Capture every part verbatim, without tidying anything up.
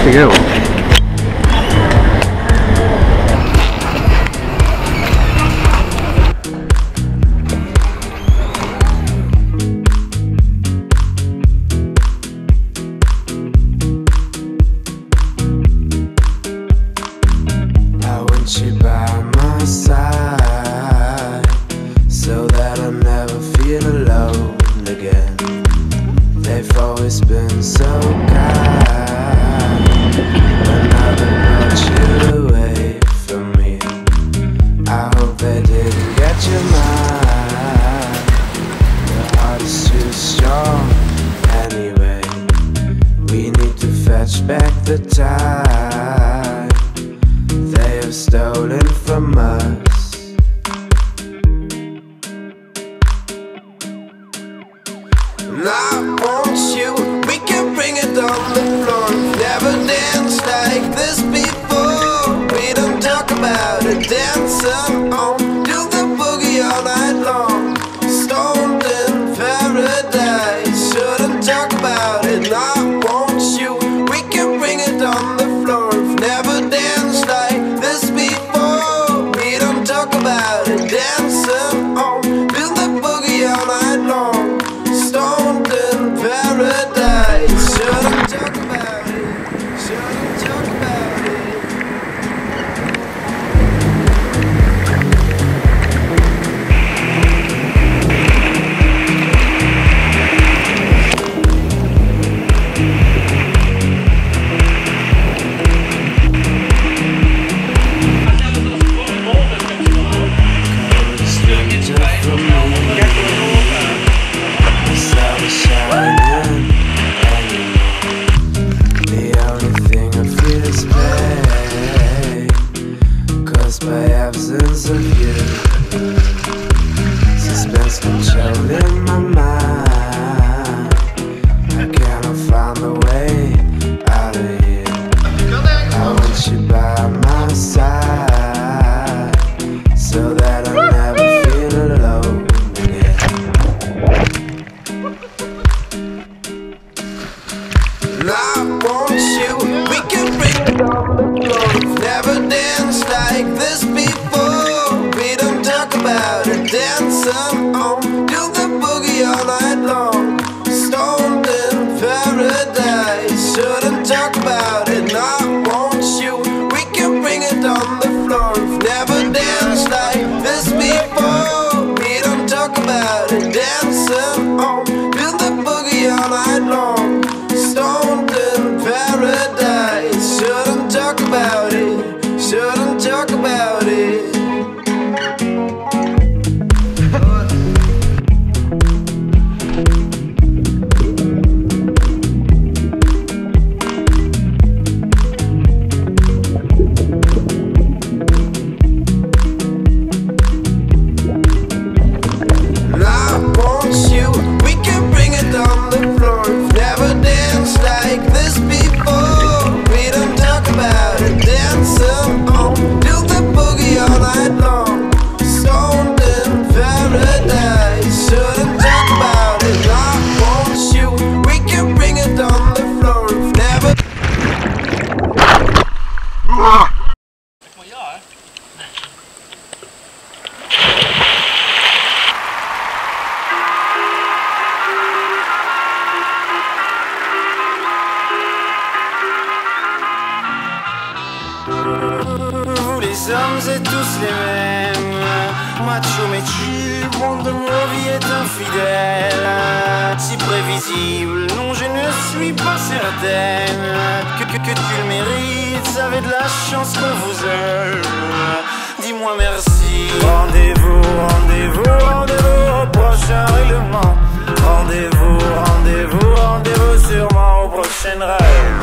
Ew. Back the time they have stolen from us. And I want you, we can bring it on the floor. Never danced like this before. We don't talk about it, dancing on, do the boogie all night long. Stoned in paradise, shouldn't talk about it. I want you, on the floor. Never danced like this before. We don't talk about it, dancing on, do the boogie all night long. Stoned in paradise. Shouldn't talk about it, shouldn't talk about it. By absence of you, suspense control in my mind. I cannot find the way out of here. I want you by my side, so that I never feel alone again. And I want you, we can bring it on the floor. Never danced like this before. We don't talk about it, dancing on, do the boogie all night long. Stoned in paradise, shouldn't talk about it. I want you, we can bring it on the floor. Never danced like this before. We don't talk about it, dancing on, do the boogie all night long. Stoned in paradise, shouldn't talk about it, shouldn't talk about it. And I want you, we can bring it on the floor. Never danced like this before. We don't talk about it, dancing on, do the boogie all night long. Stoned in paradise, shouldn't talk about it. I want you, we can bring it on the floor. Never. Maar ja, hè? Vous les hommes êtes tous les mêmes, macho mais tu, monde de ma vie est infidèle. Si prévisible, non je ne suis pas certaine que, que, que tu le mérites, vous avez de la chance qu'on vous aime. Dis-moi merci. Rendez-vous, rendez-vous, rendez-vous au prochain règlement. Rendez-vous, rendez-vous, rendez-vous sûrement au prochain rêve.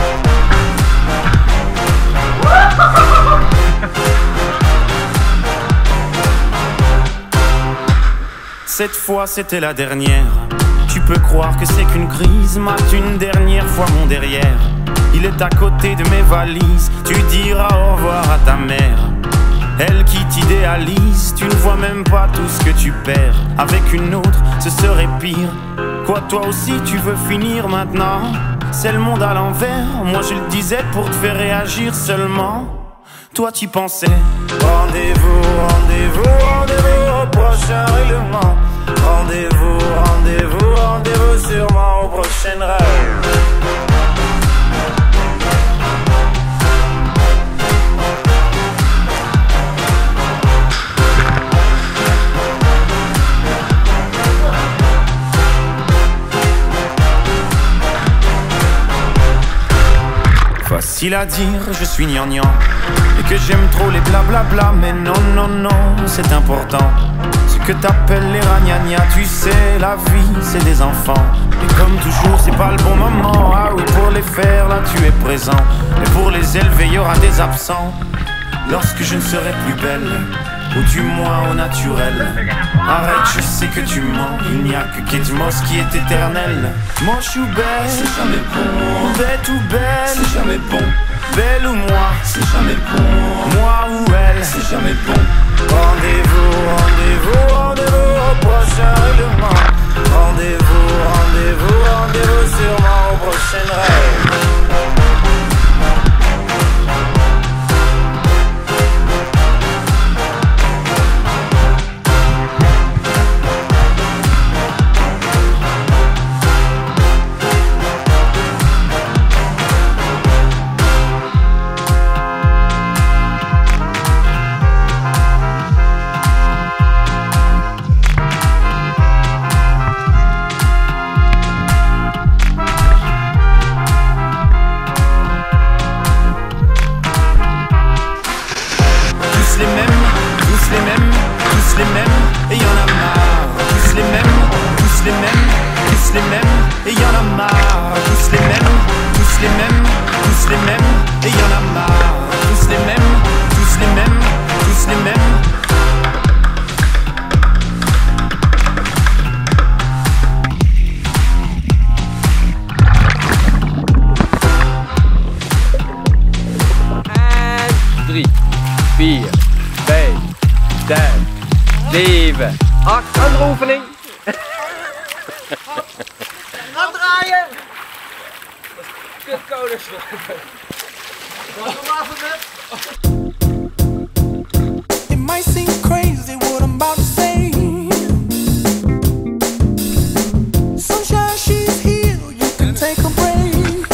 Cette fois c'était la dernière. Tu peux croire que c'est qu'une crise. Mate une dernière fois mon derrière. Il est à côté de mes valises. Tu diras au revoir à ta mère. Elle qui t'idéalise. Tu ne vois même pas tout ce que tu perds. Avec une autre ce serait pire. Quoi toi aussi tu veux finir maintenant? c'est le monde à l'envers. Moi je le disais pour te faire réagir seulement. Toi t'y pensais. Rendez-vous, rendez-vous, rendez-vous au prochain règlement. Rendez-vous, rendez-vous, rendez-vous sûrement au prochain rêve. Facile à dire, je suis gnangnan et que j'aime trop les blablabla. Mais non, non, non, c'est important. Ce que t'appelles les ragnagnas, tu sais, la vie, c'est des enfants. Et comme toujours, c'est pas le bon moment. Ah oui, pour les faire, là, tu es présent. Mais pour les élever, y aura des absents. Lorsque je ne serai plus belle, ou du moins au naturel. Arrête, je sais que tu mens. Il n'y a que Kate Moss qui est éternelle. Moche ou belle, c'est jamais bon. Bête ou belle, c'est jamais bon. Belle ou moi, c'est jamais bon. Moi ou elle, c'est jamais bon. Rendez-vous, rendez-vous, rendez-vous au prochain règlement. Rendez-vous, rendez-vous, rendez-vous sûrement au prochain rêve. vier, vijf, zes, zeven, acht. Andere oefening. Gaan draaien! Kutcoders. It might seem crazy what I'm about to say. Sunshine, she's here, you can take a break.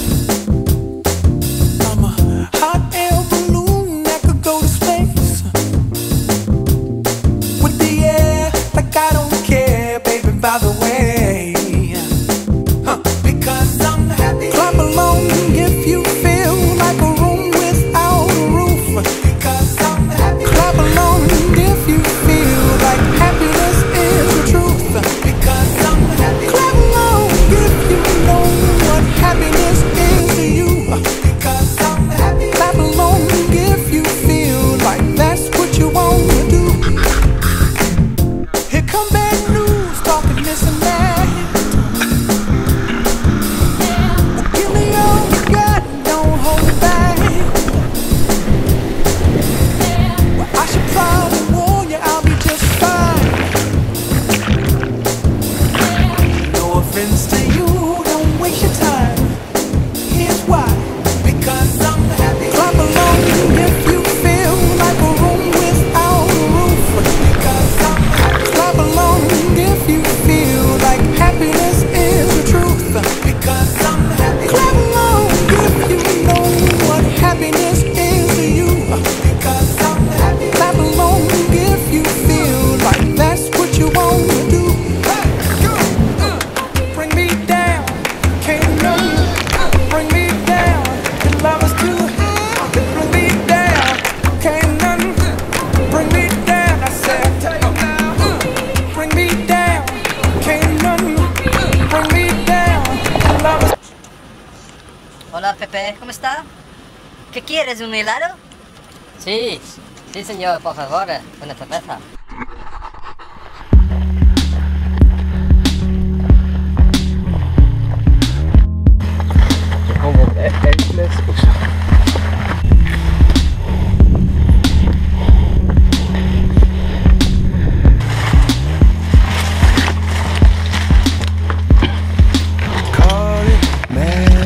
I'm a hot air balloon that could go to space. With the air, like I don't care, baby, by the way. Huh. Because I'm happy. Clap along if you feel like a room without a roof. Because I'm happy. Clap along if you feel like happiness is the truth. Because I'm happy. Clap along if you know what happiness is to you. Because I'm happy. Clap along if you feel like that's what you want to do. Here come bad news, talking this and that. Well, give me all you got, don't hold it back. Well, I should probably warn you, I'll be just fine. No offense to you, don't waste your time. Here's why. Because I'm happy. Clap along if you feel like a room without a roof. Because I'm happy. Clap along if you feel like happiness is the truth. Because I'm happy. Clap along if you know what happiness is to you. Because I'm happy. Clap along if you feel like that's what you want to do. Bring me down, can't know you. Bring me down, your love is too high. Bring me down, can't none. Bring me down, I said. Bring me down, can't none. Bring me down, your love is. Hola Pepe, ¿cómo está? ¿Qué quieres, un helado? Sí, sí señor, por favor, una cerveza. Gewoon wat echt één fles of zo. Call it mad.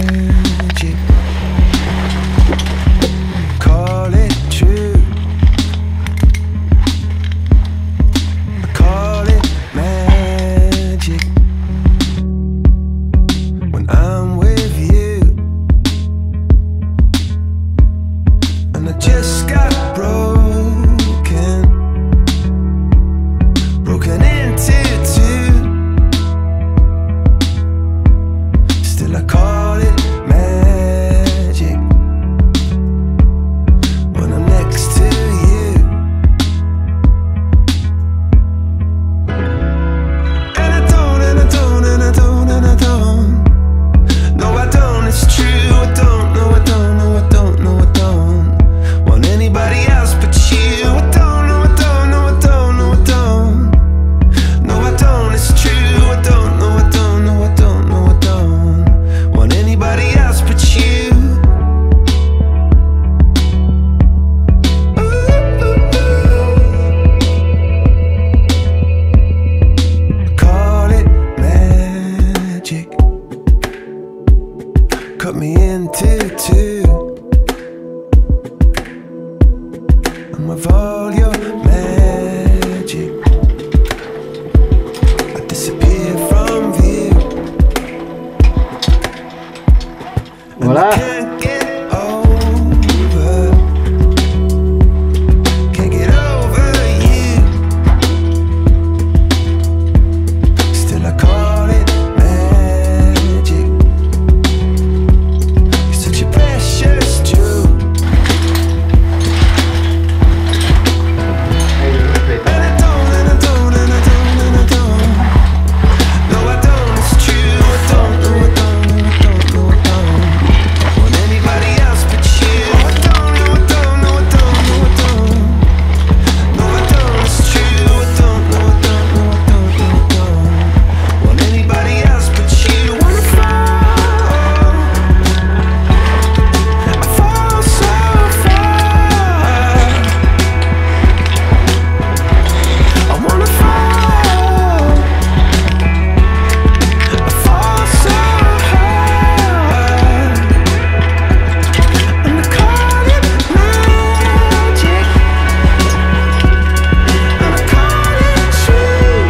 Voilà. Can't get over, can't get over you. Still I call it magic. You're such a precious jewel. And I don't, and I don't, and I don't, and I don't. No, I don't, it's true. I don't, no, I don't, no, I don't, no, I don't want anybody else but you. I don't, no, I don't, no, I don't, no, I don't. No, I don't, it's true. I don't, no, I don't, no, I don't, no, I don't want anybody else but you. Wanna fall, I fall so far. I wanna fall, I fall so hard. And I call it magic, and I call it true.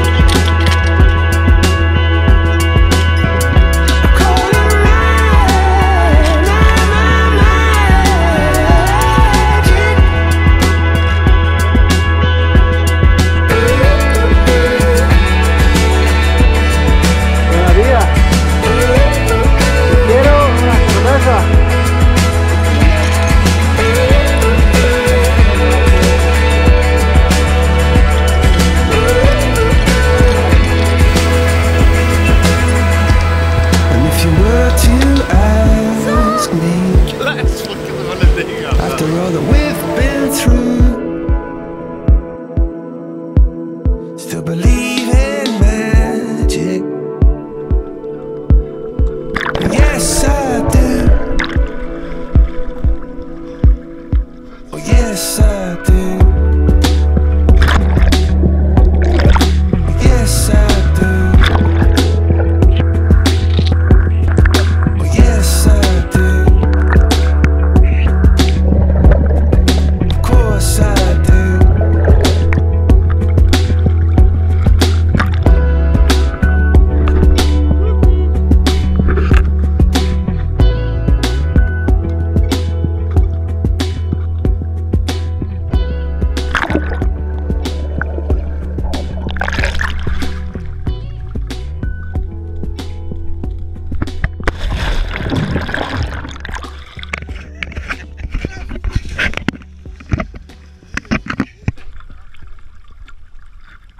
I call it ma- ma- Buena vida. Quiero una cerveza. And if you were to ask me, after all that we've been through, still believe in magic? Yes, I do. Oh, yes, I do. Oh, yes, I do. Oh, yes, I do. Of course I do.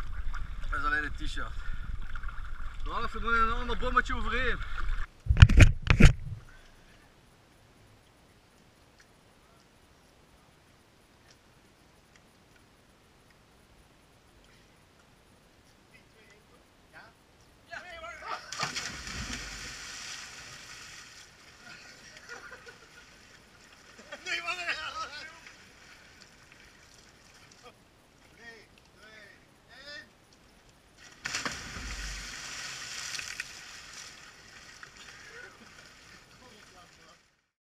Dat is alleen het t-shirt. Nou, even een ander bommetje overheen.